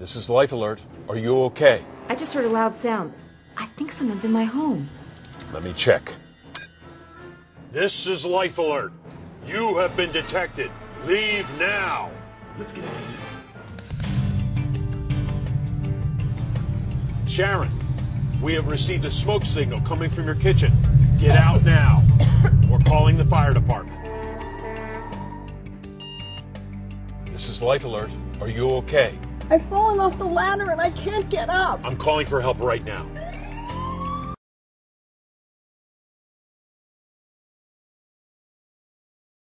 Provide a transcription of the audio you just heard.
This is Life Alert. Are you okay? I just heard a loud sound. I think someone's in my home. Let me check. This is Life Alert. You have been detected. Leave now. Let's get out of here. Sharon, we have received a smoke signal coming from your kitchen. Get out now. We're calling the fire department. This is Life Alert. Are you okay? I've fallen off the ladder and I can't get up. I'm calling for help right now.